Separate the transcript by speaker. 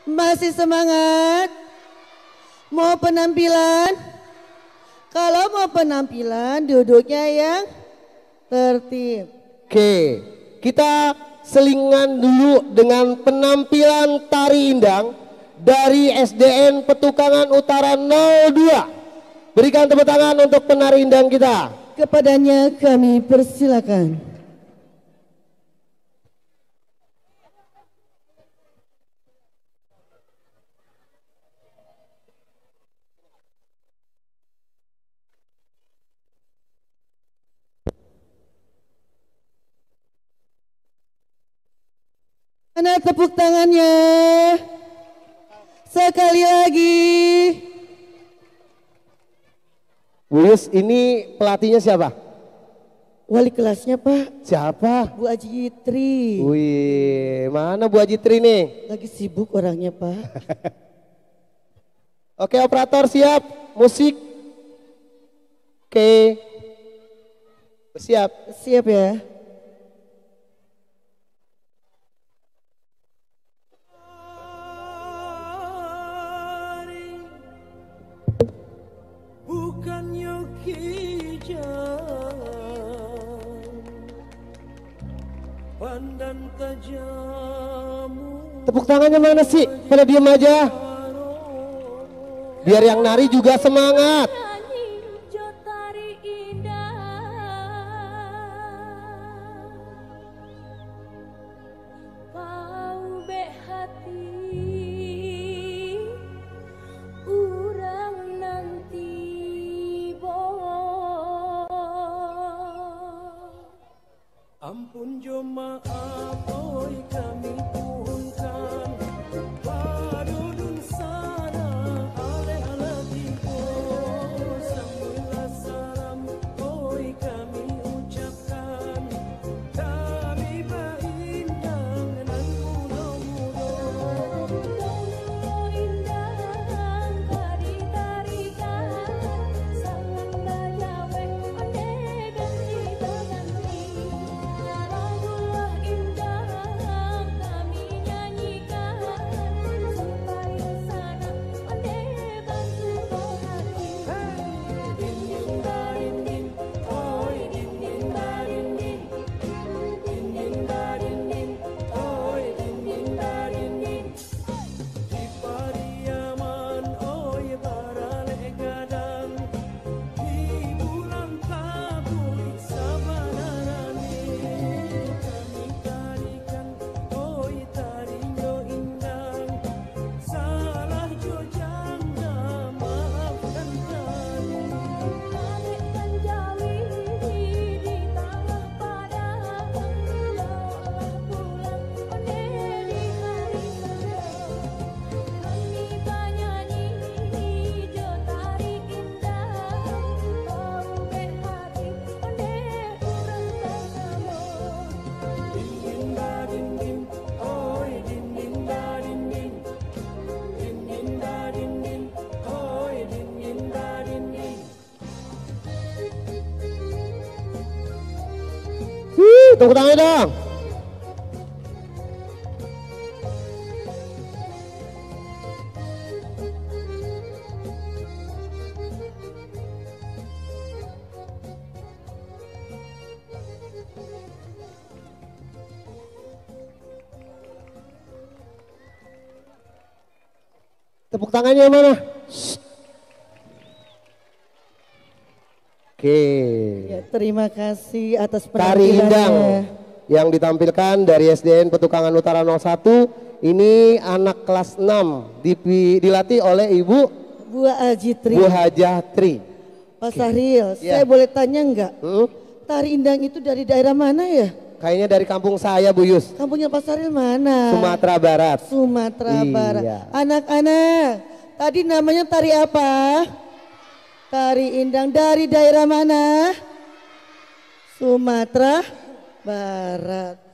Speaker 1: Masih semangat? Mau penampilan? Kalau mau penampilan duduknya yang tertib.
Speaker 2: Oke, kita selingan dulu dengan penampilan tari indang dari SDN Petukangan Utara 02. Berikan tepuk tangan untuk penari indang kita.
Speaker 1: Kepadanya kami persilakan. Mana tepuk tangannya? Sekali lagi.
Speaker 2: Bu Yus, ini pelatihnya siapa?
Speaker 1: Wali kelasnya Pak.
Speaker 2: Siapa?
Speaker 1: Bu Ajitri.
Speaker 2: Wih, mana Bu Ajitri nih?
Speaker 1: Lagi sibuk orangnya Pak.
Speaker 2: Oke, operator siap, musik. Oke, siap.
Speaker 1: Siap ya.
Speaker 2: Tepuk tangannya mana sih? Pada diem aja. Biar yang nari juga semangat.
Speaker 3: Ampun jo maaf oi kami punkan padudun sana ale alatiku samula salam oi kami ucapkan kami baindang nan mudo-mudo indang kari tarikan sangat bajawe ande ganti ganti. Lagulah indah kami nyanyikan supaya sana pandai bantu hati. Dinding darinding, oi dinding darinding, dinding darinding, oi dinding darinding. Di pariaman oi barale gadang, di bulan tabui sabanarani. Kami tarikan, oi tarinyo indang, salah jo janda maafkan kami. Alekkan jawi di tengah padang, bawalah pulang pandai di hari Senin. Kami banyanyi jo tari indah, bau hati pandai kurang tersambung. Dinding darinding, oi dinding darinding, dinding darinding, oi dinding darinding.
Speaker 2: Tepuk tangannya dong. Tepuk tangannya mana? Shh. Oke.
Speaker 1: Ya, terima kasih atas
Speaker 2: Tari indang
Speaker 1: penampilannya.
Speaker 2: yang ditampilkan dari SDN Petukangan Utara 01. Ini anak kelas 6 dilatih oleh Ibu
Speaker 1: Bu Ajitri.
Speaker 2: Bu Hajatri.
Speaker 1: Pak Sahril,
Speaker 2: Ya.
Speaker 1: saya boleh tanya enggak? Tari indang itu dari daerah mana ya?
Speaker 2: Kayaknya dari kampung saya Bu Yus.
Speaker 1: Kampungnya Pak Sahril mana?
Speaker 2: Sumatera Barat.
Speaker 1: Sumatera
Speaker 2: Iya.
Speaker 1: Barat. Anak-anak, tadi namanya tari apa? Tari indang dari daerah mana? Sumatera Barat.